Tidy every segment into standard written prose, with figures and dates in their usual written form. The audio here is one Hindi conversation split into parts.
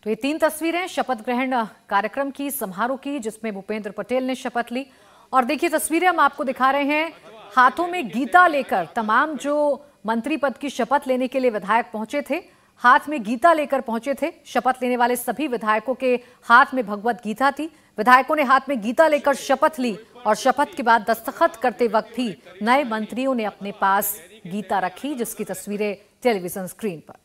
तो ये 3 तस्वीरें शपथ ग्रहण कार्यक्रम की, समारोह की, जिसमें भूपेंद्र पटेल ने शपथ ली। और देखिए तस्वीरें हम आपको दिखा रहे हैं, हाथों में गीता लेकर तमाम जो मंत्री पद की शपथ लेने के लिए विधायक पहुंचे थे, हाथ में गीता लेकर पहुंचे थे। शपथ लेने वाले सभी विधायकों के हाथ में भगवत गीता थी। विधायकों ने हाथ में गीता लेकर शपथ ली और शपथ के बाद दस्तखत करते वक्त भी नए मंत्रियों ने अपने पास गीता रखी, जिसकी तस्वीरें टेलीविजन स्क्रीन पर।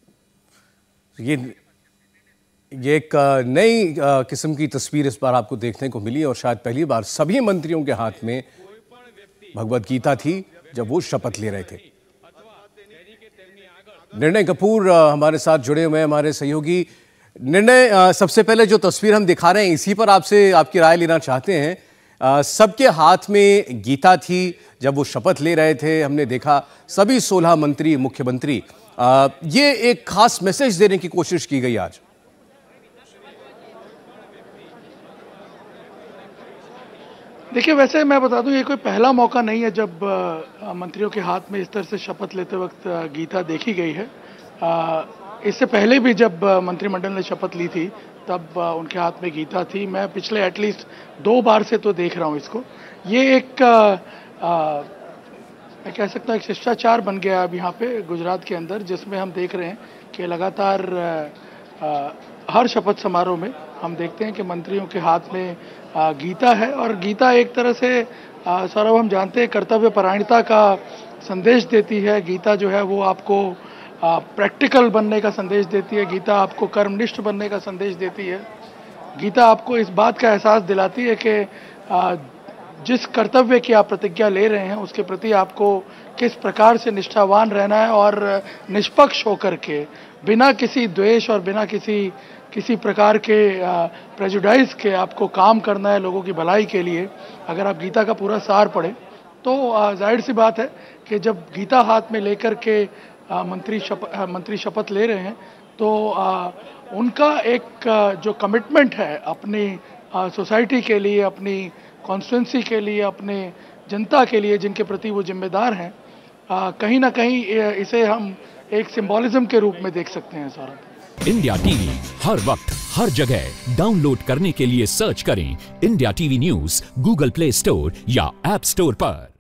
ये एक नई किस्म की तस्वीर इस बार आपको देखने को मिली और शायद पहली बार सभी मंत्रियों के हाथ में भगवत गीता थी जब वो शपथ ले रहे थे। निर्णय कपूर हमारे साथ जुड़े हुए हैं, हमारे सहयोगी। निर्णय, सबसे पहले जो तस्वीर हम दिखा रहे हैं इसी पर आपसे आपकी राय लेना चाहते हैं। सबके हाथ में गीता थी जब वो शपथ ले रहे थे। हमने देखा सभी 16 मंत्री, मुख्यमंत्री, ये एक खास मैसेज देने की कोशिश की गई आज। देखिए, वैसे मैं बता दूं, ये कोई पहला मौका नहीं है जब मंत्रियों के हाथ में इस तरह से शपथ लेते वक्त गीता देखी गई है। इससे पहले भी जब मंत्रिमंडल ने शपथ ली थी तब उनके हाथ में गीता थी। मैं पिछले एटलीस्ट 2 बार से तो देख रहा हूँ इसको। ये एक मैं कह सकता हूँ एक शिष्टाचार बन गया अब यहाँ पे गुजरात के अंदर, जिसमें हम देख रहे हैं कि लगातार हर शपथ समारोह में हम देखते हैं कि मंत्रियों के हाथ में गीता है। और गीता एक तरह से सौरभ, हम जानते हैं, कर्तव्य परायणता का संदेश देती है। गीता जो है वो आपको प्रैक्टिकल बनने का संदेश देती है। गीता आपको कर्मनिष्ठ बनने का संदेश देती है। गीता आपको इस बात का एहसास दिलाती है कि जिस कर्तव्य की आप प्रतिज्ञा ले रहे हैं उसके प्रति आपको किस प्रकार से निष्ठावान रहना है और निष्पक्ष होकर के, बिना किसी द्वेष और बिना किसी प्रकार के प्रेजुडाइज के आपको काम करना है लोगों की भलाई के लिए। अगर आप गीता का पूरा सार पढ़ें तो जाहिर सी बात है कि जब गीता हाथ में लेकर के मंत्री शपथ ले रहे हैं तो उनका एक जो कमिटमेंट है अपनी सोसाइटी के लिए, अपनी कॉन्स्टिट्यूंसी के लिए, अपने जनता के लिए जिनके प्रति वो जिम्मेदार हैं, कहीं ना कहीं इसे हम एक सिंबॉलिज्म के रूप में देख सकते हैं। सौरभ, इंडिया टीवी हर वक्त हर जगह डाउनलोड करने के लिए सर्च करें India TV news Google Play Store या ऐप स्टोर पर।